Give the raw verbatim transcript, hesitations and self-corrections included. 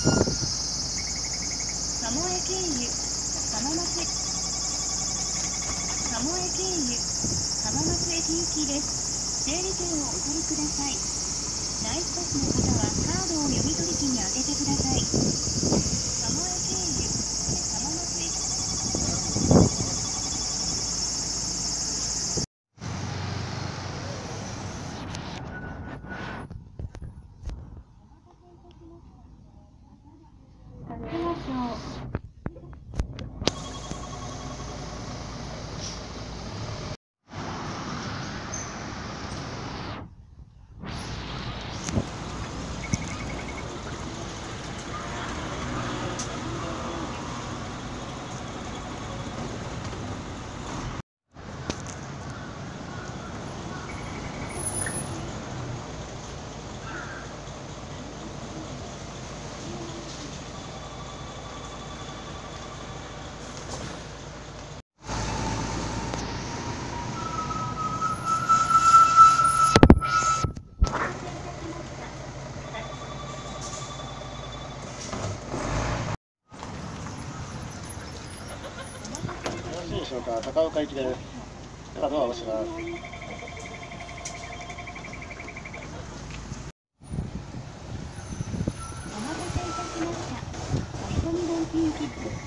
鴨江経由浜松鴨江経由浜松駅行きです。整理券をお取りください。ナイスパスの方はカードを読み取り機に当ててください。鴨江経由浜松駅。立ちましょう。 よろしいでしょうか。高岡行きです。ではドアを押します。 お待たせいたしました。お急ぎ電気行き。